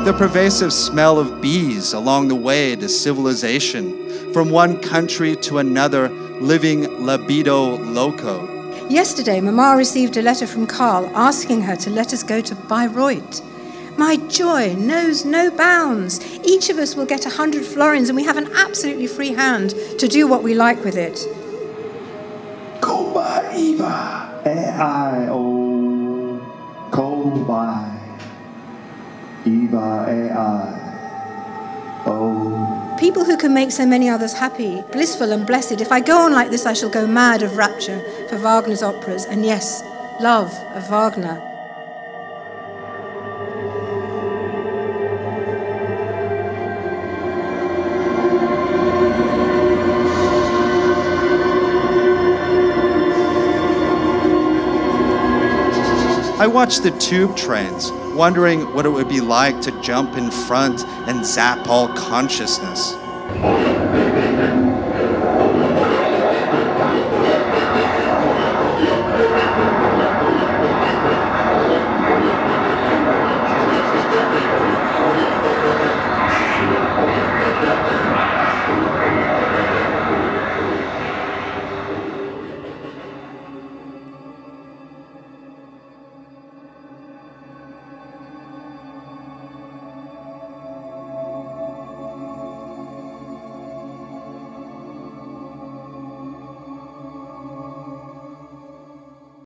The pervasive smell of bees along the way to civilization, from one country to another, living libido loco. Yesterday, Mama received a letter from Carl asking her to let us go to Bayreuth. My joy knows no bounds. Each of us will get 100 florins and we have an absolutely free hand to do what we like with it. Go by, Eva. A-I-O. Go by. Eva, A-I-O. People who can make so many others happy, blissful and blessed. If I go on like this, I shall go mad of rapture for Wagner's operas. And yes, love of Wagner. I watched the tube trains, wondering what it would be like to jump in front and zap all consciousness.